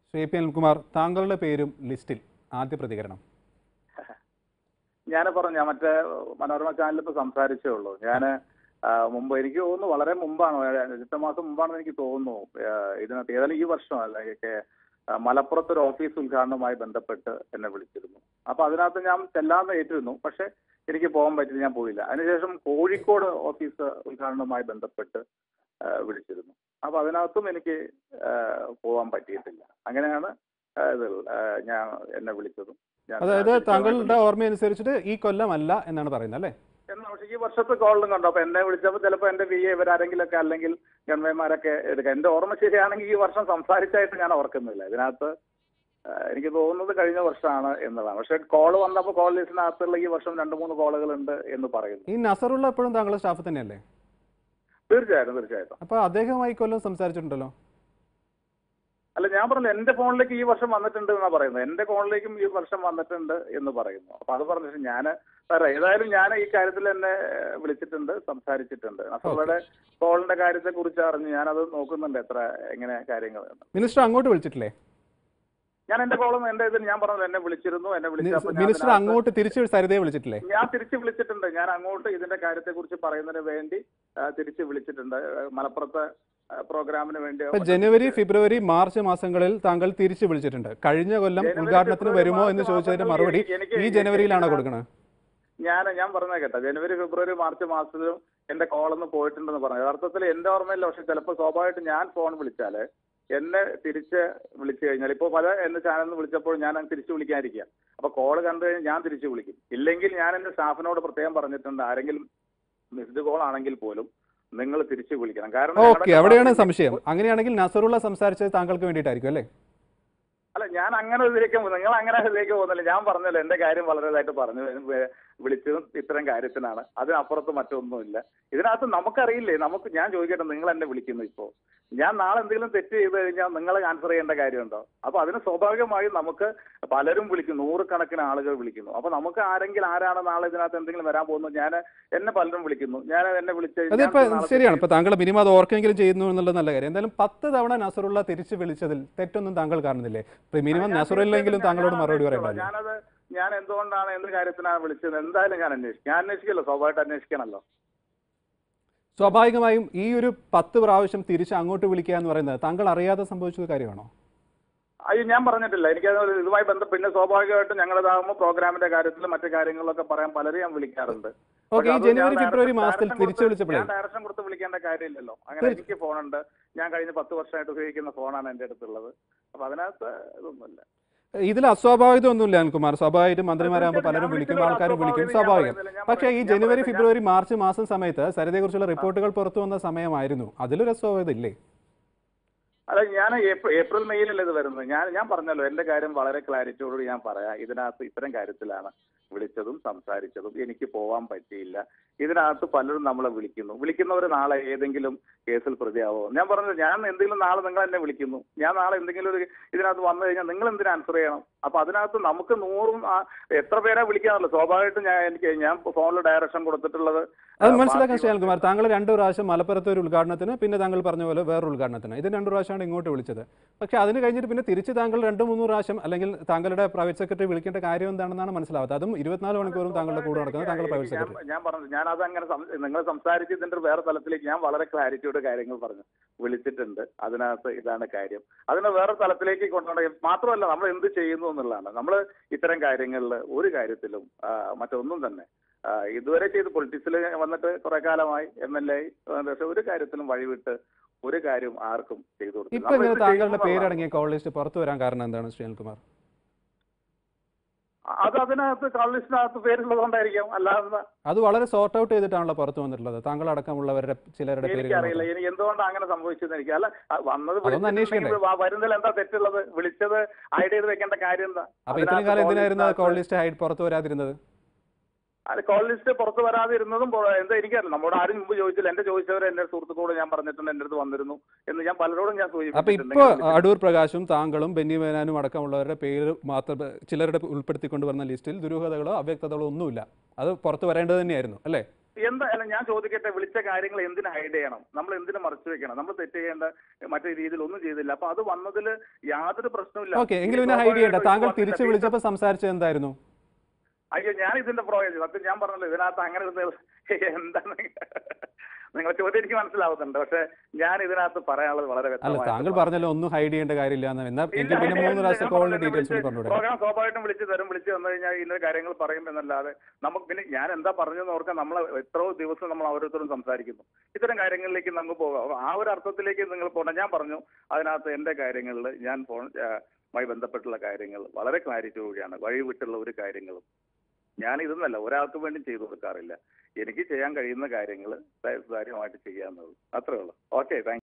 Shri P Anilkumar, താങ്കളുടെ പേരും ലിസ്റ്റിൽ. ആദ്യ പ്രതികരണം. ഞാൻ പറഞ്ഞു, മറ്റേ മനോരമ ചാനലിൽ ഇപ്പോൾ സംസാരിച്ചേ ഉള്ളൂ. ഞാൻ മുമ്പ്, എനിക്ക് തോന്നുന്നു വളരെ മുമ്പാണ്, 8 മാസം മുമ്പാണെന്ന് എനിക്ക് തോന്നുന്നു, ഇതിനകത്ത് ഏതായാലും ഈ വർഷമല്ല, മലപ്പുറത്തൊരു ഓഫീസ് ഉദ്ഘാടനവുമായി ബന്ധപ്പെട്ട് എന്നെ വിളിച്ചിരുന്നു. അപ്പൊ അതിനകത്ത് ഞാൻ ചെല്ലാന്ന് ഏറ്റിരുന്നു, പക്ഷെ എനിക്ക് പോകാൻ പറ്റില്ല, ഞാൻ പോയില്ല. അതിനുശേഷം കോഴിക്കോട് ഓഫീസ് ഉദ്ഘാടനവുമായി ബന്ധപ്പെട്ട് വിളിച്ചിരുന്നു. അപ്പൊ അതിനകത്തും എനിക്ക് പോകാൻ പറ്റിയിട്ടില്ല. അങ്ങനെയാണ് ഞാൻ എന്നെ വിളിച്ചതും. അതായത് താങ്കളുടെ ഓർമ്മയനുസരിച്ചിട്ട് ഈ കൊല്ലമല്ല എന്നാണ് പറയുന്നത് അല്ലേ? പക്ഷേ ഈ വർഷത്തെ കോളിലും കണ്ടു. അപ്പൊ എന്നെ വിളിച്ചപ്പോൾ ചിലപ്പോൾ എന്റെ VA ഇവരാരെങ്കിലൊക്കെ അല്ലെങ്കിൽ ഗവൺമെന്റ്മാരൊക്കെ എടുക്കാം. എന്റെ ഓർമ്മ ശരിയാണെങ്കിൽ ഈ വർഷം സംസാരിച്ചായിട്ട് ഞാൻ ഓർക്കുന്നില്ല. ഇതിനകത്ത് എനിക്ക് തോന്നുന്നത് കഴിഞ്ഞ വർഷമാണ് എന്നതാണ്. പക്ഷെ കോള് വന്നപ്പോൾ കോൾ ലിസ്റ്റിനകത്തുള്ള ഈ വർഷം 2-3 കോളുകളുണ്ട് എന്ന് പറയുന്നു. ഈ നസറുള്ള എപ്പോഴും താങ്കളുടെ സ്റ്റാഫ് തന്നെയല്ലേ? തീർച്ചയായിട്ടും. അപ്പൊ അദ്ദേഹമായി കൊല്ലം സംസാരിച്ചിട്ടുണ്ടല്ലോ. അല്ല, ഞാൻ പറഞ്ഞു എന്റെ ഫോണിലേക്ക് ഈ വർഷം വന്നിട്ടുണ്ട് എന്നാ പറയുന്നത്. എന്റെ ഫോണിലേക്കും ഈ വർഷം വന്നിട്ടുണ്ട് എന്ന് പറയുന്നു. അപ്പൊ അത് പറഞ്ഞിട്ട് ഞാൻ ഏതായാലും ഞാൻ ഈ കാര്യത്തിൽ എന്നെ വിളിച്ചിട്ടുണ്ട്, സംസാരിച്ചിട്ടുണ്ട്. നസറുള്ളയുടെ കോളിന്റെ കാര്യത്തെ കുറിച്ച് അറിഞ്ഞ് ഞാനത് നോക്കുന്നുണ്ട്, എങ്ങനെ കാര്യങ്ങൾ. മിനിസ്റ്റർ അങ്ങോട്ട് വിളിച്ചിട്ടില്ലേ? ഞാൻ എന്റെ കോളും എന്റെ ഇതിൽ ഞാൻ പറഞ്ഞു, എന്നെ വിളിച്ചിരുന്നു. മിനിസ്റ്റർ അങ്ങോട്ട് തിരിച്ച് സരിതയെ വിളിച്ചിട്ടില്ലേ? ഞാൻ തിരിച്ച് വിളിച്ചിട്ടുണ്ട്. ഞാൻ അങ്ങോട്ട് ഇതിന്റെ കാര്യത്തെ കുറിച്ച് പറയുന്നതിന് വേണ്ടി തിരിച്ച് വിളിച്ചിട്ടുണ്ട്. മലപ്പുറത്തെ പ്രോഗ്രാമിന് വേണ്ടി. ജനുവരി, ഫെബ്രുവരി, മാർച്ച് മാസങ്ങളിൽ താങ്കൾ തിരിച്ചു വിളിച്ചിട്ടുണ്ട്. കഴിഞ്ഞ കൊല്ലം ഉദ്ഘാടനത്തിന് വരുമോ എന്ന് ചോദിച്ചതിന്റെ മറുപടി ഈ ജനുവരിയിലാണോ കൊടുക്കുന്നത്? ഞാൻ പറഞ്ഞ കേട്ടോ, ജനുവരി, ഫെബ്രുവരി, മാർച്ച് മാസത്തിലും എന്റെ കോളൊന്ന് പോയിട്ടുണ്ടെന്ന് പറഞ്ഞു. യഥാർത്ഥത്തിൽ എന്റെ ഓർമ്മയില്ല. പക്ഷെ ചിലപ്പോൾ സ്വാഭാവികമായിട്ട് ഞാൻ ഫോൺ വിളിച്ചാല് എന്നെ തിരിച്ച് വിളിച്ചു കഴിഞ്ഞാൽ, ഇപ്പോൾ പല എന്റെ ചാനലിൽ നിന്ന് വിളിച്ചപ്പോൾ ഞാൻ തിരിച്ചു വിളിക്കാതിരിക്കുക. അപ്പൊ കോള് കണ്ടു കഴിഞ്ഞാൽ ഞാൻ തിരിച്ചു വിളിക്കും. ഇല്ലെങ്കിൽ ഞാൻ എന്റെ സ്റ്റാഫിനോട് പ്രത്യേകം പറഞ്ഞിട്ടുണ്ട്, ആരെങ്കിലും മിസ്ഡ് കോൾ ആണെങ്കിൽ പോലും നിങ്ങൾ തിരിച്ചു വിളിക്കണം. കാരണം അവിടെയാണ് സംശയം. അങ്ങനെയാണെങ്കിൽ നസറുള്ള സംസാരിച്ചത് താങ്കൾക്ക് വേണ്ടിയിട്ടായിരിക്കും അല്ലേ? അല്ല, ഞാൻ അങ്ങനെ ഇതിലേക്ക് നിങ്ങൾ അങ്ങനെ ഇതിലേക്ക് പോകുന്നില്ല. ഞാൻ പറഞ്ഞല്ലോ, എന്റെ കാര്യം വളരെ ഇതായിട്ട് പറഞ്ഞു. വിളിച്ചതും ഇത്തരം കാര്യത്തിനാണ്, അതിനപ്പുറത്ത് മറ്റൊന്നുമില്ല. ഇതിനകത്ത് നമുക്കറിയില്ലേ, ഞാൻ ചോദിക്കട്ടെ, നിങ്ങൾ എന്നെ വിളിക്കുന്നു ഇപ്പോൾ, ഞാൻ നാളെ എന്തെങ്കിലും തെറ്റ് ചെയ്ത് കഴിഞ്ഞാൽ നിങ്ങൾ ആൻസർ ചെയ്യേണ്ട കാര്യമുണ്ടോ? അപ്പൊ അതിന് സ്വാഭാവികമായും നമുക്ക് പലരും വിളിക്കും, 100 കണക്കിന് ആളുകൾ വിളിക്കുന്നു. അപ്പൊ നമുക്ക് ആരാണ് നാളെ ഇതിനകത്ത് എന്തെങ്കിലും വരാൻ പോകുന്നത്? എന്നെ പലരും വിളിക്കുന്നു. എന്നെ വിളിച്ച് ശരിയാണ്. ഇപ്പൊ താങ്കൾ മിനിമം അത് ഓർക്കെങ്കിലും ചെയ്യുന്നു എന്നുള്ളത് നല്ല കാര്യം. എന്തായാലും 10 തവണ നസറുള്ള തിരിച്ചു വിളിച്ചതിൽ തെറ്റൊന്നും താങ്കൾ കാണുന്നില്ലേ? മിനിമം നസറുല്ലെങ്കിലും താങ്കളോട് മറുപടി പറയണ്ടല്ലോ. ഞാൻ എന്തുകൊണ്ടാണ്, എന്ത് കാര്യത്തിനാണ് വിളിച്ചത് എന്തായാലും ഞാൻ അന്വേഷിക്കല്ലോ. സ്വാഭാവികമായിട്ട് അന്വേഷിക്കണല്ലോ. സ്വാഭാവികമായും ഈ ഒരു 10 പ്രാവശ്യം തിരിച്ച് അങ്ങോട്ട് വിളിക്കുക എന്ന് പറയുന്നത് താങ്കൾ അറിയാതെ സംഭവിച്ചത് കാര്യമാണോ? അയ്യോ, ഞാൻ പറഞ്ഞിട്ടില്ല. എനിക്കത് ഇതുമായി ബന്ധപ്പെട്ട് പിന്നെ സ്വാഭാവികമായിട്ടും ഞങ്ങളിതാകുമ്പോൾ പ്രോഗ്രാമിന്റെ കാര്യത്തിൽ മറ്റു കാര്യങ്ങളിലൊക്കെ പറയാൻ പലരും ഞാൻ വിളിക്കാറുണ്ട്. ജനുവരി, ഫെബ്രുവരി മാസത്തിൽ തിരിച്ചു വിളിച്ചപ്പോൾ ഡയറക്ഷൻ കൊടുത്ത് വിളിക്കേണ്ട കാര്യമില്ലല്ലോ. അങ്ങനെ എനിക്ക് ഫോണുണ്ട്. ഞാൻ കഴിഞ്ഞ 10 വർഷമായിട്ട് ഉപയോഗിക്കുന്ന ഫോണാണ് എന്റെ അടുത്തുള്ളത്. അപ്പൊ അതിനകത്ത് ഇതൊന്നുമില്ല. ഇതിൽ അസ്വാഭാവികത ഒന്നുമില്ല അനിൽകുമാർ. സ്വാഭാവികമായിട്ടും മന്ത്രിമാരാകുമ്പോൾ പലരും വിളിക്കും, ആൾക്കാരും വിളിക്കും, സ്വാഭാവികം. പക്ഷേ ഈ ജനുവരി, ഫെബ്രുവരി, മാർച്ച് മാസം സമയത്ത് സരിതയെക്കുറിച്ചുള്ള റിപ്പോർട്ടുകൾ പുറത്തു വന്ന സമയമായിരുന്നു. അതിലൊരു അസ്വാഭാവികത ഇല്ലേ? അല്ല, ഞാൻ ഏപ്രിൽ മെയ്യിലല്ലേ ഇത് വരുന്നത്. ഞാൻ പറഞ്ഞല്ലോ, എന്റെ കാര്യം വളരെ ക്ലാരിറ്റിയോട് ഞാൻ പറയാം. ഇതിനകത്ത് ഇത്തരം കാര്യത്തിലാണ് വിളിച്ചതും സംസാരിച്ചതും. എനിക്ക് പോകാൻ പറ്റിയില്ല. ഇതിനകത്ത് പലരും നമ്മളെ വിളിക്കുന്നവർ നാളെ ഏതെങ്കിലും കേസിൽ പ്രതിയാവോ? ഞാൻ പറഞ്ഞത്, ഞാൻ എന്തെങ്കിലും നാളെ നിങ്ങൾ എന്നെ വിളിക്കുന്നു, ഞാൻ നാളെ എന്തെങ്കിലും ഒരു ഇതിനകത്ത് വന്നു കഴിഞ്ഞാൽ നിങ്ങൾ എന്തിനു ആൻസർ ചെയ്യണം? അപ്പൊ അതിനകത്ത് നമുക്ക് 100 എത്ര പേരെ വിളിക്കാനല്ലോ. സ്വാഭാവികമായിട്ടും ഞാൻ ഫോണിൽ ഡയറക്ഷൻ കൊടുത്തിട്ടുള്ളത് അത് മനസ്സിലാക്കാൻ ശ്രീ അനിൽകുമാർ. താങ്കൾ 2 പ്രാവശ്യം മലപ്പുറത്തെ ഒരു ഉദ്ഘാടനത്തിന്, പിന്നെ താങ്കൾ പറഞ്ഞ പോലെ വേറൊരു ഉദ്ഘാടനത്തിന്, ഇത് 2 പ്രാവശ്യമാണ് ഇങ്ങോട്ട് വിളിച്ചത്. പക്ഷേ അതിന് കഴിഞ്ഞിട്ട് പിന്നെ തിരിച്ച് താങ്കൾ 2-3 പ്രാവശ്യം അല്ലെങ്കിൽ താങ്കളുടെ പ്രൈവറ്റ് സെക്രട്ടറി വിളിക്കേണ്ട കാര്യം എന്താണെന്നാണ് മനസ്സിലാവാത്തത്. അതും 24 മണിക്കൂറും താങ്കളുടെ കൂടെ നടക്കുന്നത് താങ്കളുടെ പ്രൈവറ്റ് സെക്രട്ടറി. ഞാൻ പറഞ്ഞു, ഞാൻ അതങ്ങനെ നിങ്ങൾ സംസാരിച്ച് ഇതിന്റെ വേറെ തലത്തിലേക്ക് ഞാൻ വളരെ ക്ലാരിറ്റിയോട് കാര്യങ്ങൾ പറഞ്ഞു. വിളിച്ചിട്ടുണ്ട്, അതിനകത്ത് ഇതാണ് കാര്യം. അതിനെ വേറെ തലത്തിലേക്ക് കൊണ്ടുപോകണം. മാത്രമല്ല, നമ്മൾ എന്ത് ചെയ്യുന്നു എന്നുള്ളതാണ്. നമ്മൾ ഇത്തരം കാര്യങ്ങളിൽ ഒരു കാര്യത്തിലും മറ്റൊന്നും തന്നെ ഇതുവരെ ചെയ്ത് പൊളിറ്റിക്സിൽ വന്നിട്ട് കുറെ കാലമായി MLA ആയി, പക്ഷെ ഒരു കാര്യത്തിലും വഴിവിട്ട് ഒരു കാര്യം ആർക്കും ചെയ്തു കൊടുത്തു. താങ്കളുടെ പേരടങ്ങിയ കോൾ ലിസ്റ്റ് പുറത്തു വരാൻ കാരണം എന്താണ് ശ്രീ അനിൽകുമാർ? അതിനകത്ത് കോൾ ലിസ്റ്റിനകത്ത് പേരുള്ളത് കൊണ്ടായിരിക്കാം, അല്ലാതെ അത് വളരെ സോർട്ട് ഔട്ട് ചെയ്തിട്ടാണല്ലോ പുറത്തു വന്നിട്ടുള്ളത്. താങ്കൾ അടക്കമുള്ളവരുടെ ചിലരുടെ പേര് അറിയില്ല. എനിക്ക് എന്തുകൊണ്ടാണ് അങ്ങനെ സംഭവിച്ചത് എനിക്ക് അല്ല വന്നത്. വരുന്നതിൽ എന്താ തെറ്റുള്ളത്? വിളിച്ചത് ഹൈഡ് ചെയ്ത് വെക്കേണ്ട കാര്യം എന്താ? അപ്പൊ ഇത്രയും കാലം എന്തിനായിരുന്നു കോൾ ലിസ്റ്റ് പുറത്തു വരാതിരുന്നത്? അത് കോൾ ലിസ്റ്റ് പുറത്തു വരാതിരുന്നതും എന്താ എനിക്കറിയില്ല. നമ്മോട് ആരും മുമ്പ് ചോദിച്ചില്ല. എന്റെ ചോദിച്ചവരെ എന്റെ സുഹൃത്തുക്കളോട് ഞാൻ പറഞ്ഞിട്ടുണ്ട്, എന്റെ അടുത്ത് വന്നിരുന്നു എന്ന് ഞാൻ പലരോടും ഞാൻ സൂചിപ്പിച്ചിട്ടുണ്ട്. അപ്പൊ ഇപ്പൊ അടൂർ പ്രകാശും താങ്കളും ബെന്നി ബെഹനാനും അടക്കമുള്ളവരുടെ പേര് മാത്രം ചിലരുടെ ഉൾപ്പെടുത്തിക്കൊണ്ട് വരുന്ന ലിസ്റ്റിൽ ദുരൂഹതകളോ അവ്യക്തതകളോ ഒന്നുമില്ല. അത് പുറത്തു വരേണ്ടത് തന്നെയായിരുന്നു അല്ലേ? എന്താ അല്ല ഞാൻ ചോദിക്കട്ടെ, വിളിച്ച കാര്യങ്ങൾ എന്തിനു ഹൈഡ് ചെയ്യണം? നമ്മൾ എന്തിനു മറച്ചു വെക്കണം? നമ്മൾ തെറ്റ് ചെയ്യേണ്ട മറ്റേ രീതിയിൽ ഒന്നും ചെയ്തില്ല. അപ്പൊ അത് വന്നതിൽ യാതൊരു പ്രശ്നമില്ല. ഓക്കെ, എങ്കിലും പിന്നെ ഹൈഡ് ചെയ്യണ്ട. താങ്കൾ തിരിച്ചു വിളിച്ചപ്പോൾ സംസാരിച്ചത് എന്തായിരുന്നു? അയ്യോ, ഞാൻ ഇതിന്റെ സത്യം ഞാൻ പറഞ്ഞല്ലോ, ഇതിനകത്ത് അങ്ങനെ എന്താണ് നിങ്ങളുടെ ചോദ്യം എനിക്ക് മനസ്സിലാവുന്നുണ്ട്. പക്ഷെ ഞാൻ ഇതിനകത്ത് പറയാനുള്ളത് വളരെ അല്ല, താങ്കൾ പറഞ്ഞല്ലോ ഒന്നും ഹൈഡ് ചെയ്യേണ്ട കാര്യമില്ല എന്ന്. എങ്കിൽ പിന്നെ 3 പ്രാവശ്യം കോളിന്റെ ഡീറ്റെയിൽസ് പറഞ്ഞുകൂടെ? പ്രോഗ്രാം സ്വാഭാവികമായിട്ടും വിളിച്ചു വന്നു കഴിഞ്ഞാൽ ഇന്ന കാര്യങ്ങൾ പറയും എന്നല്ലാതെ നമുക്ക് പിന്നെ ഞാൻ എന്താ പറഞ്ഞതെന്ന് ഓർക്കാൻ നമ്മൾ എത്രയോ ദിവസം നമ്മൾ ഓരോരുത്തരും സംസാരിക്കുന്നു. ഇത്തരം കാര്യങ്ങളിലേക്ക് നമുക്ക് പോകാം. ആ ഒരു അർത്ഥത്തിലേക്ക് നിങ്ങൾ പോകണം. ഞാൻ പറഞ്ഞു അതിനകത്ത് എന്റെ കാര്യങ്ങളിൽ ഞാൻ മായി ബന്ധപ്പെട്ടുള്ള കാര്യങ്ങൾ വളരെ ക്ലാരിറ്റിയോടെയാണ്. വഴി വിട്ടുള്ള ഒരു കാര്യങ്ങളും ഞാൻ ഇതൊന്നല്ല ഒരാൾക്ക് വേണ്ടി ചെയ്തു കൊടുക്കാറില്ല. എനിക്ക് ചെയ്യാൻ കഴിയുന്ന കാര്യങ്ങൾ കാര്യമായിട്ട് ചെയ്യാവുന്നത് അത്രേ ഉള്ളൂ. Okay, thank